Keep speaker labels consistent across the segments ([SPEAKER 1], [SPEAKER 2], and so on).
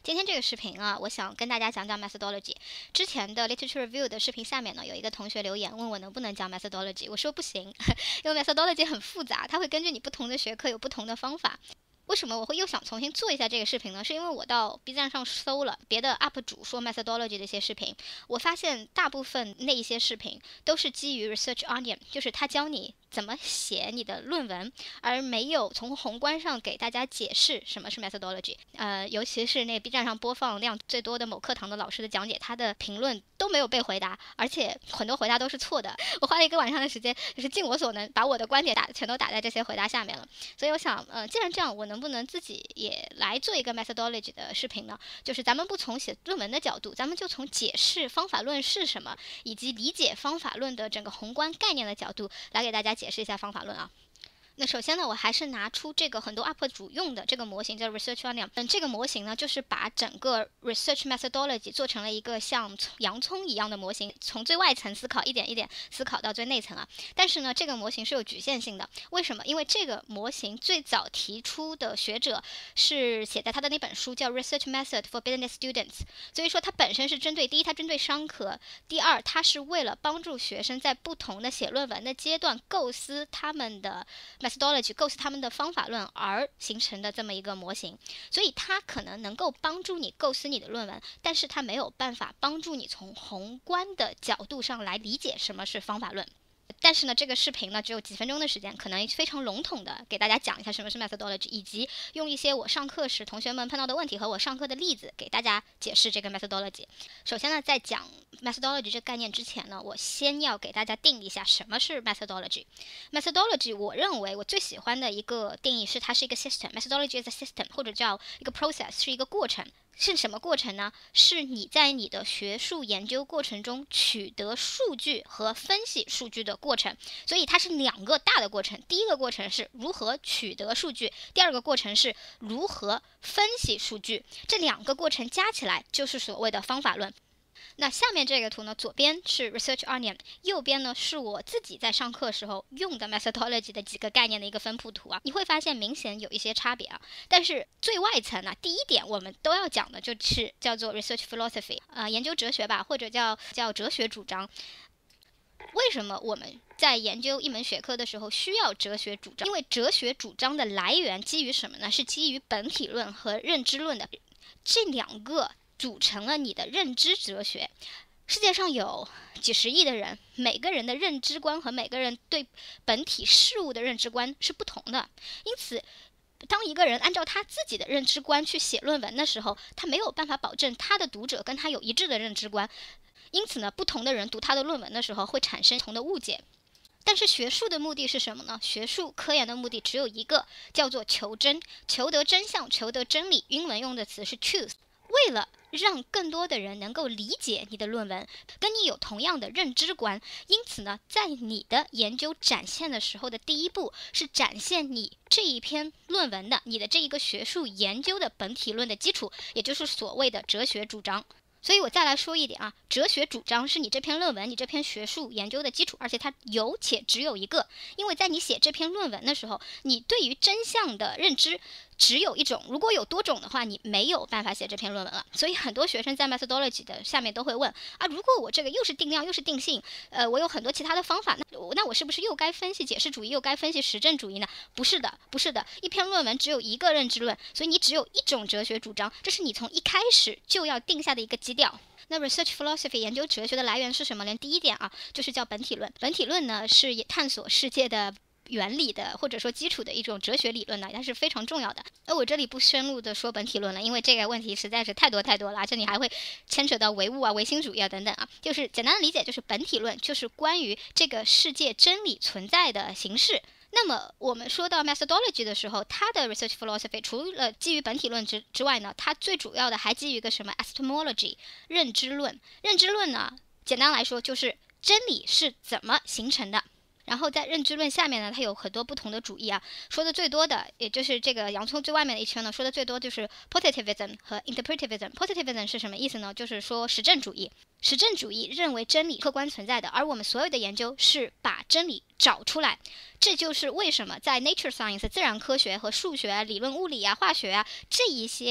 [SPEAKER 1] 今天这个视频啊，我想跟大家讲讲 methodology。之前的 literature review 的视频下面呢，有一个同学留言问我能不能讲 methodology， 我说不行，因为 methodology 很复杂，它会根据你不同的学科有不同的方法。为什么我会又想重新做一下这个视频呢？是因为我到 B 站上搜了别的 UP 主说 methodology 的一些视频，我发现大部分那一些视频都是基于 research onion， 就是他教你怎么写你的论文，而没有从宏观上给大家解释什么是 methodology。尤其是那 B 站上播放量最多的某课堂的老师的讲解，他的评论都没有被回答，而且很多回答都是错的。我花了一个晚上的时间，就是尽我所能把我的观点全都打在这些回答下面了。所以我想，既然这样，我能不能自己也来做一个 methodology 的视频呢？就是咱们不从写论文的角度，咱们就从解释方法论是什么，以及理解方法论的整个宏观概念的角度来给大家解释一下方法论啊。那首先呢，我还是拿出这个很多 UP 主用的这个模型叫 Research Onion。这个模型呢，就是把整个 Research Methodology 做成了一个像洋葱一样的模型，从最外层思考一点一点思考到最内层啊。但是呢，这个模型是有局限性的。为什么？因为这个模型最早提出的学者是写在他的那本书叫 Research Method for Business Students， 所以说它本身是针对第一，它针对商科；第二，它是为了帮助学生在不同的写论文的阶段构思他们的methodology， 构思他们的方法论而形成的这么一个模型，所以它可能能够帮助你构思你的论文，但是它没有办法帮助你从宏观的角度上来理解什么是方法论。但是呢，这个视频呢只有几分钟的时间，可能非常笼统的给大家讲一下什么是 methodology， 以及用一些我上课时同学们碰到的问题和我上课的例子给大家解释这个 methodology。首先呢，在讲 methodology 这个概念之前呢，我先要给大家定一下什么是 methodology。methodology 我认为我最喜欢的一个定义是它是一个 system，methodology is a system， 或者叫一个 process， 是一个过程。是什么过程呢？是你在你的学术研究过程中取得数据和分析数据的过程，所以它是两个大的过程。第一个过程是如何取得数据，第二个过程是如何分析数据，这两个过程加起来就是所谓的方法论。那下面这个图呢，左边是 Research Onion， 右边呢是我自己在上课时候用的 methodology 的几个概念的一个分布图啊，你会发现明显有一些差别啊。但是最外层呢，第一点我们都要讲的就是叫做 Research Philosophy， 研究哲学吧，或者叫哲学主张。为什么我们在研究一门学科的时候需要哲学主张？因为哲学主张的来源基于什么呢？是基于本体论和认知论的，这两个组成了你的认知哲学。世界上有几十亿的人，每个人的认知观和每个人对本体事物的认知观是不同的，因此当一个人按照他自己的认知观去写论文的时候，他没有办法保证他的读者跟他有一致的认知观，因此呢，不同的人读他的论文的时候会产生不同的误解。但是学术的目的是什么呢？学术科研的目的只有一个，叫做求真，求得真相，求得真理。英文用的词是 truth。为了让更多的人能够理解你的论文，跟你有同样的认知观，因此呢，在你的研究展现的时候的第一步是展现你这一篇论文的你的这一个学术研究的本体论的基础，也就是所谓的哲学主张。所以我再来说一点啊，哲学主张是你这篇论文、你这篇学术研究的基础，而且它有且只有一个。因为在你写这篇论文的时候，你对于真相的认知只有一种，如果有多种的话，你没有办法写这篇论文了。所以很多学生在 methodology 的下面都会问啊，如果我这个又是定量又是定性，我有很多其他的方法，那我是不是又该分析解释主义，又该分析实证主义呢？不是的，不是的，一篇论文只有一个认知论，所以你只有一种哲学主张，这是你从一开始就要定下的一个基调。那 research philosophy 研究哲学的来源是什么？连第一点啊，就是叫本体论。本体论呢是探索世界的原理的，或者说基础的一种哲学理论呢，它是非常重要的。而我这里不深入的说本体论了，因为这个问题实在是太多了，而且你还会牵扯到唯物啊、唯心主义啊等等啊。就是简单的理解，就是本体论就是关于这个世界真理存在的形式。那么我们说到 methodology 的时候，它的 research philosophy 除了基于本体论之外呢，它最主要的还基于一个什么 epistemology 认知论。认知论呢，简单来说就是真理是怎么形成的。然后在认知论下面呢，它有很多不同的主义啊，说的最多的，也就是这个洋葱最外面的一圈呢，说的最多就是 positivism 和 interpretivism。positivism 是什么意思呢？就是说实证主义。实证主义认为真理客观存在的，而我们所有的研究是把真理找出来。这就是为什么在 nature science 自然科学和数学、理论物理啊、化学啊这一些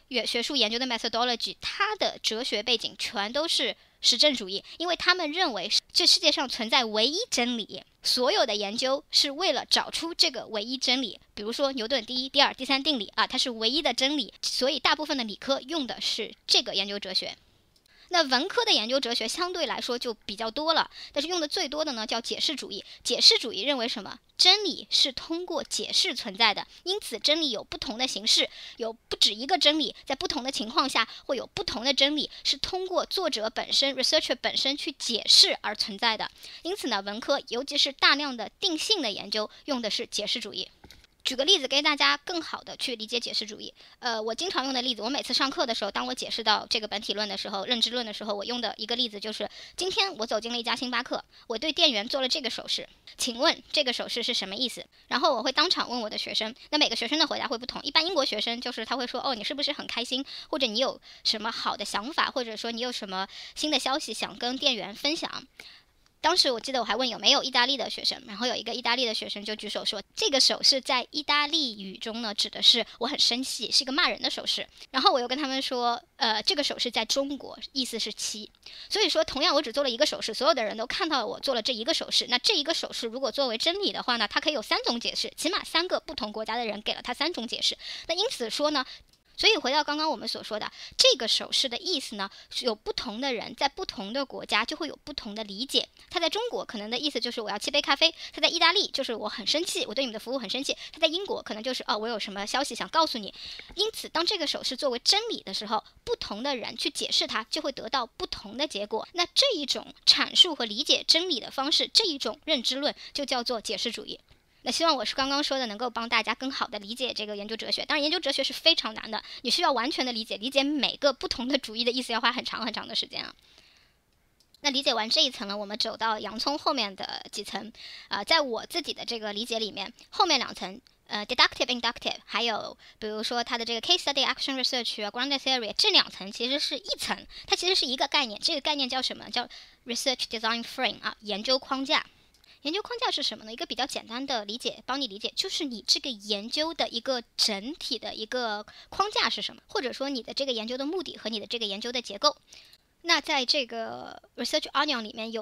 [SPEAKER 1] 学术研究的 methodology， 它的哲学背景全都是实证主义，因为他们认为这世界上存在唯一真理，所有的研究是为了找出这个唯一真理。比如说牛顿第一、第二、第三定理啊，它是唯一的真理，所以大部分的理科用的是这个研究哲学。那文科的研究哲学相对来说就比较多了，但是用的最多的呢叫解释主义。解释主义认为什么？真理是通过解释存在的，因此真理有不同的形式，有不止一个真理，在不同的情况下会有不同的真理，是通过作者本身 researcher 本身去解释而存在的。因此呢，文科尤其是大量的定性的研究用的是解释主义。举个例子给大家更好的去理解解释主义。我经常用的例子，我每次上课的时候，当我解释到这个本体论的时候，认知论的时候，我用的一个例子就是：今天我走进了一家星巴克，我对店员做了这个手势，请问这个手势是什么意思？然后我会当场问我的学生，那每个学生的回答会不同。一般英国学生就是他会说，哦，你是不是很开心，或者你有什么好的想法，或者说你有什么新的消息想跟店员分享。当时我记得我还问有没有意大利的学生，然后有一个意大利的学生就举手说，这个手势在意大利语中呢指的是我很生气，是一个骂人的手势。然后我又跟他们说，这个手势在中国意思是7。所以说同样我只做了一个手势，所有的人都看到我做了这一个手势，那这一个手势如果作为真理的话呢，它可以有3种解释，起码3个不同国家的人给了它3种解释。那因此说呢，所以回到刚刚我们所说的这个手势的意思呢，有不同的人在不同的国家就会有不同的理解。他在中国可能的意思就是我要7杯咖啡，他在意大利就是我很生气，我对你们的服务很生气，他在英国可能就是我有什么消息想告诉你。因此当这个手势作为真理的时候，不同的人去解释它就会得到不同的结果。那这一种阐述和理解真理的方式，这一种认知论就叫做解释主义。那希望我是刚刚说的能够帮大家更好的理解这个研究哲学。当然研究哲学是非常难的，你需要完全的理解每个不同的主义的意思要花很长很长的时间啊。那理解完这一层了，我们走到洋葱后面的几层。在我自己的这个理解里面，后面2层deductive inductive 还有比如说它的这个 case study action research 啊 grounded theory 这2层其实是一层，它其实是一个概念。这个概念叫什么？叫 research design frame 啊，研究框架。研究框架是什么呢？一个比较简单的理解，帮你理解，就是你这个研究的一个整体的一个框架是什么，或者说你的这个研究的目的和你的这个研究的结构。那在这个 Research Onion 里面有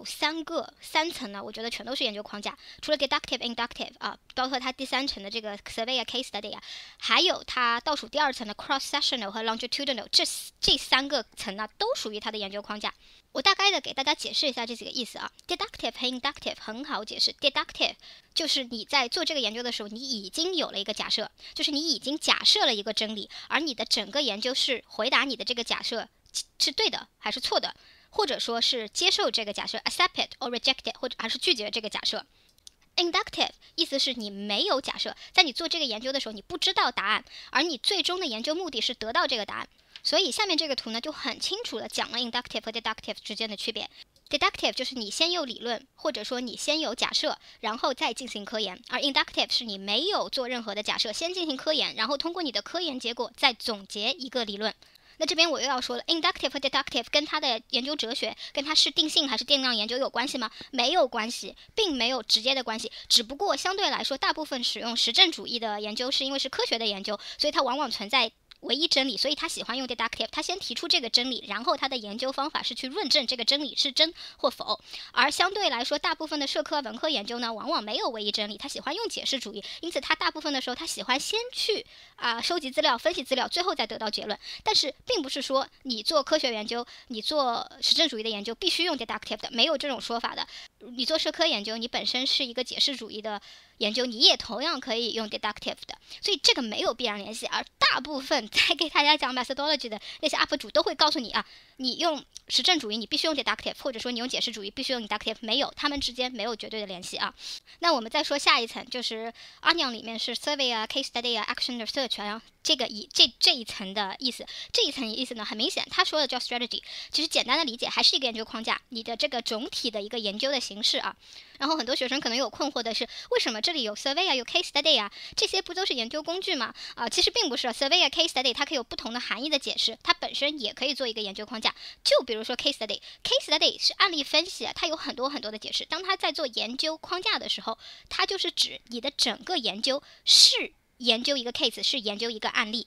[SPEAKER 1] 3层呢，我觉得全都是研究框架，除了 Deductive Inductive 啊，包括它第3层的这个 Survey 啊 Case Study 啊，还有它倒数第2层的 Cross Sectional 和 Longitudinal， 这3个层呢都属于它的研究框架。我大概的给大家解释一下这几个意思啊。Deductive 和 Inductive 很好解释。Deductive 就是你在做这个研究的时候，你已经有了一个假设，就是你已经假设了一个真理，而你的整个研究是回答你的这个假设是对的还是错的，或者说是接受这个假设 accept it or reject it， 或者还是拒绝这个假设。Inductive 意思是你没有假设，在你做这个研究的时候你不知道答案，而你最终的研究目的是得到这个答案。所以下面这个图呢就很清楚地讲了 inductive 和 deductive 之间的区别。Deductive 就是你先有理论，或者说你先有假设，然后再进行科研；而 inductive 是你没有做任何的假设，先进行科研，然后通过你的科研结果再总结一个理论。那这边我又要说了 ，inductive 和 deductive 跟它的研究哲学，跟它是定性还是定量研究有关系吗？没有关系，并没有直接的关系。只不过相对来说，大部分使用实证主义的研究是因为是科学的研究，所以它往往存在唯一真理，所以他喜欢用 deductive， 他先提出这个真理，然后他的研究方法是去论证这个真理是真或否。而相对来说，大部分的社科文科研究呢，往往没有唯一真理，他喜欢用解释主义，因此他大部分的时候他喜欢先去收集资料、分析资料，最后再得到结论。但是并不是说你做科学研究、你做实证主义的研究必须用 deductive 的，没有这种说法的。你做社科研究，你本身是一个解释主义的研究，你也同样可以用 deductive 的，所以这个没有必然联系。而大部分在给大家讲 methodology 的那些 UP 主都会告诉你你用实证主义你必须用 deductive， 或者说你用解释主义必须用 deductive， 没有，他们之间没有绝对的联系啊。那我们再说下一层，就是 Onion 里面是 survey 啊 case study 啊 action research 啊，这一层的意思，这一层意思呢很明显，他说的叫 strategy， 其实简单的理解还是一个研究框架，你的这个总体的一个研究的形式啊。然后很多学生可能有困惑的是，为什么这里有 survey 有 case study 这些不都是研究工具吗？其实并不是，survey case study 它可以有不同的含义的解释，它本身也可以做一个研究框架。就比如说 case study 是案例分析它有很多很多的解释。当它在做研究框架的时候，它就是指你的整个研究是研究一个 case， 是研究一个案例。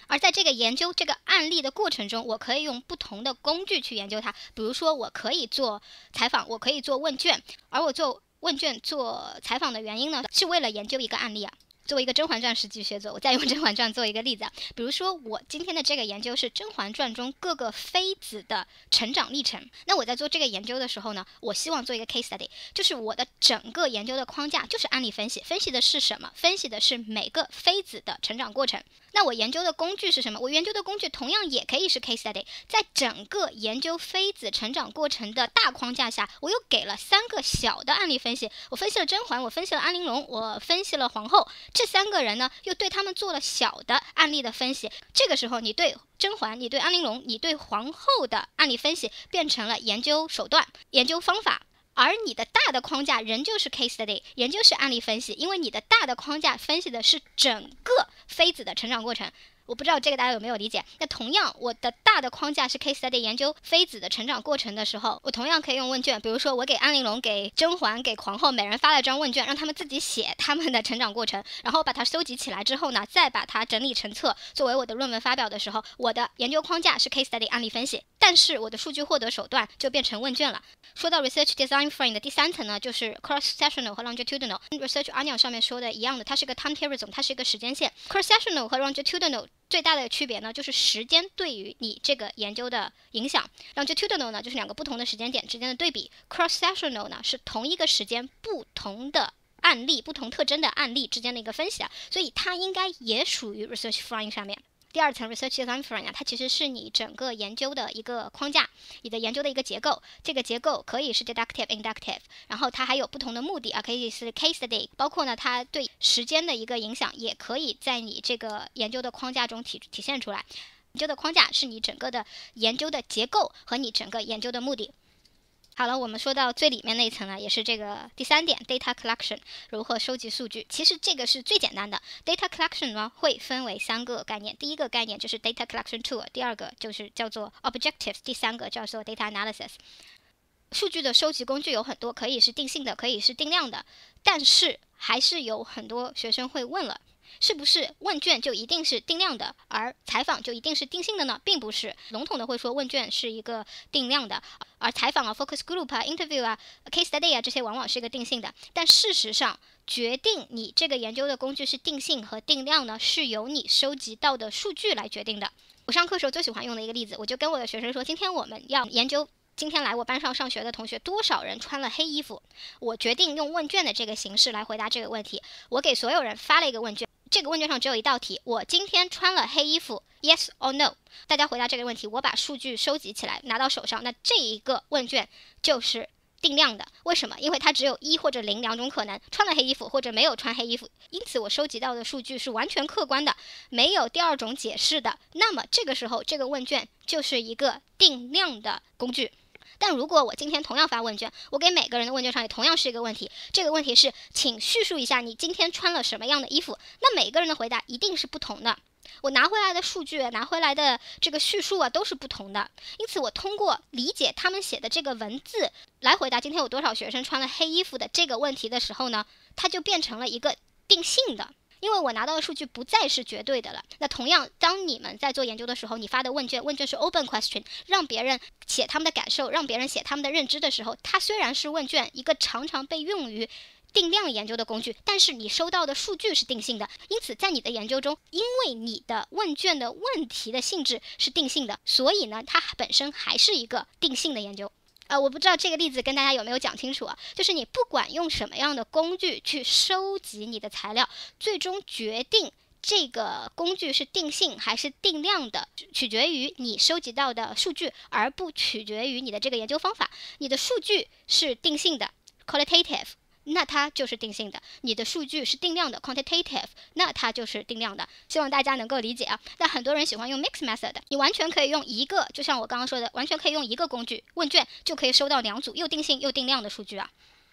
[SPEAKER 1] 而在这个研究这个案例的过程中，我可以用不同的工具去研究它。比如说，我可以做采访，我可以做问卷，而我做问卷、做采访的原因呢，是为了研究一个案例啊。作为一个《甄嬛传》实际学者，我再用《甄嬛传》做一个例子啊。比如说，我今天的这个研究是《甄嬛传》中各个妃子的成长历程。那我在做这个研究的时候呢，我希望做一个 case study， 就是我的整个研究的框架就是案例分析，分析的是什么？分析的是每个妃子的成长过程。那我研究的工具是什么？我研究的工具同样也可以是 case study。在整个研究妃子成长过程的大框架下，我又给了3个小的案例分析。我分析了甄嬛，我分析了安陵容，我分析了皇后。这3个人呢，又对他们做了小的案例的分析。这个时候，你对甄嬛、你对安陵容、你对皇后的案例分析，变成了研究手段、研究方法。而你的大的框架仍旧是 case study， 研究是案例分析，因为你的大的框架分析的是整个妃子的成长过程。我不知道这个大家有没有理解？那同样，我的大的框架是 case study 研究妃子的成长过程的时候，我同样可以用问卷。比如说，我给安陵容、给甄嬛、给皇后每人发了张问卷，让他们自己写他们的成长过程，然后把它收集起来之后呢，再把它整理成册，作为我的论文发表的时候，我的研究框架是 case study 案例分析，但是我的数据获得手段就变成问卷了。说到 research design frame 的第3层呢，就是 cross-sectional 和 longitudinal。research onion 上面说的一样的，它是一个 time horizon， 它是一个时间线。cross-sectional 和 longitudinal最大的区别呢，就是时间对于你这个研究的影响。longitudinal 呢，就是2个不同的时间点之间的对比。cross-sectional 呢，是同一个时间不同的案例、不同特征的案例之间的一个分析啊，所以它应该也属于 research frame 上面。第2层 research design frame 啊，它其实是你整个研究的一个框架，你的研究的一个结构。这个结构可以是 deductive、inductive， 然后它还有不同的目的啊，可以是 case study， 包括呢它对时间的一个影响，也可以在你这个研究的框架中体现出来。研究的框架是你整个的研究的结构和你整个研究的目的。好了，我们说到最里面那一层呢，也是这个第3点 data collection， 如何收集数据。其实这个是最简单的。data collection 呢会分为3个概念，第一个概念就是 data collection tool， 第2个就是叫做 objectives， 第3个叫做 data analysis。数据的收集工具有很多，可以是定性的，可以是定量的，但是还是有很多学生会问了，是不是问卷就一定是定量的，而采访就一定是定性的呢？并不是，笼统的会说问卷是一个定量的，而采访啊、focus group 啊、interview 啊、case study 啊，这些往往是一个定性的。但事实上，决定你这个研究的工具是定性和定量呢，是由你收集到的数据来决定的。我上课时候最喜欢用的一个例子，我就跟我的学生说，今天我们要研究今天来我班上上学的同学多少人穿了黑衣服，我决定用问卷的这个形式来回答这个问题。我给所有人发了一个问卷，这个问卷上只有一道题，我今天穿了黑衣服 ，yes or no， 大家回答这个问题，我把数据收集起来拿到手上，那这一个问卷就是定量的。为什么？因为它只有1或者0两种可能，穿了黑衣服或者没有穿黑衣服，因此我收集到的数据是完全客观的，没有第2种解释的。那么这个时候这个问卷就是一个定量的工具。但如果我今天同样发问卷，我给每个人的问卷上也同样是一个问题，这个问题是请叙述一下你今天穿了什么样的衣服，那每个人的回答一定是不同的。我拿回来的数据，拿回来的这个叙述啊，都是不同的。因此我通过理解他们写的这个文字来回答今天有多少学生穿了黑衣服的这个问题的时候呢，它就变成了一个定性的。因为我拿到的数据不再是绝对的了。那同样，当你们在做研究的时候，你发的问卷是 open question， 让别人写他们的感受，让别人写他们的认知的时候，它虽然是问卷，一个常常被用于定量研究的工具，但是你收到的数据是定性的。因此在你的研究中，因为你的问卷的问题的性质是定性的，所以呢，它本身还是一个定性的研究。我不知道这个例子跟大家有没有讲清楚啊？就是你不管用什么样的工具去收集你的材料，最终决定这个工具是定性还是定量的，取决于你收集到的数据，而不取决于你的这个研究方法。你的数据是定性的 qualitative，那它就是定性的。你的数据是定量的 quantitative， 那它就是定量的。希望大家能够理解啊。但很多人喜欢用 mix method， 你完全可以用一个，就像我刚刚说的，完全可以用一个工具问卷就可以收到2组又定性又定量的数据啊。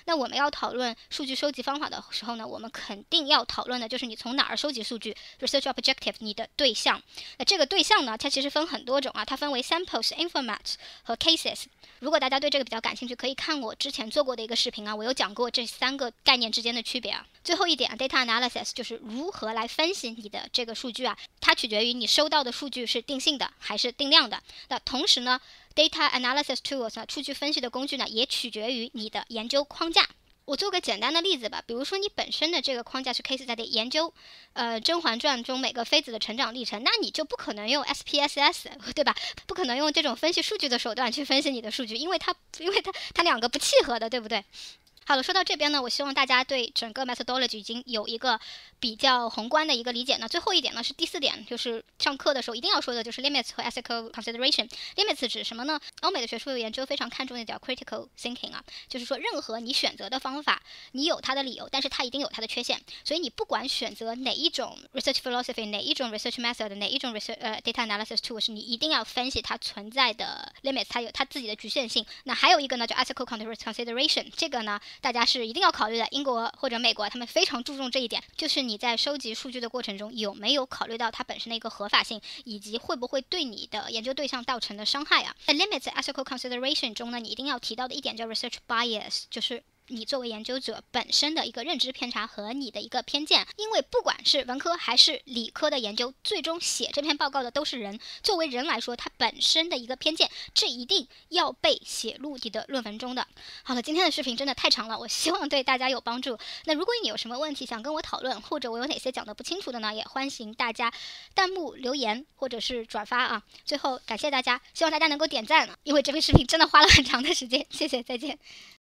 [SPEAKER 1] 那我们要讨论数据收集方法的时候呢，我们肯定要讨论的就是你从哪儿收集数据 ，research objective， 你的对象。那这个对象呢，它其实分很多种啊，它分为 samples、informats 和 cases。如果大家对这个比较感兴趣，可以看我之前做过的一个视频啊，我有讲过这3个概念之间的区别啊。最后一点 data analysis 就是如何来分析你的这个数据啊，它取决于你收到的数据是定性的还是定量的。那同时呢，data analysis tools 数据分析的工具呢，也取决于你的研究框架。我做个简单的例子吧，比如说你本身的这个框架是 case study 研究，《甄嬛传》中每个妃子的成长历程，那你就不可能用 SPSS， 对吧？不可能用这种分析数据的手段去分析你的数据，因为它两个不契合的，对不对？好了，说到这边呢，我希望大家对整个 methodology 已经有一个比较宏观的一个理解呢。最后一点呢是第4点，就是上课的时候一定要说的，就是 limits 和 ethical consideration。limits 指什么呢？欧美的学术研究非常看重的叫 critical thinking 啊，就是说任何你选择的方法，你有它的理由，但是它一定有它的缺陷。所以你不管选择哪一种 research philosophy， 哪一种 research method， 哪一种data analysis tools， 你一定要分析它存在的 limits， 它有它自己的局限性。那还有一个呢叫 ethical consideration， 这个呢大家是一定要考虑的。英国或者美国他们非常注重这一点，就是你在收集数据的过程中有没有考虑到它本身的一个合法性，以及会不会对你的研究对象造成的伤害啊。在 limits ethical consideration 中呢，你一定要提到的一点叫 research bias， 就是你作为研究者本身的一个认知偏差和你的一个偏见。因为不管是文科还是理科的研究，最终写这篇报告的都是人，作为人来说，他本身的一个偏见，这一定要被写入你的论文中的。好了，今天的视频真的太长了，我希望对大家有帮助。那如果你有什么问题想跟我讨论，或者我有哪些讲的不清楚的呢，也欢迎大家弹幕留言或者是转发啊。最后感谢大家，希望大家能够点赞，因为这篇视频真的花了很长的时间。谢谢，再见。